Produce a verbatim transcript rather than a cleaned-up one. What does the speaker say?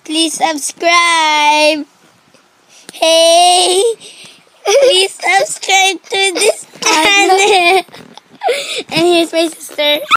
Please subscribe. Hey, please subscribe to this channel. And here's my sister.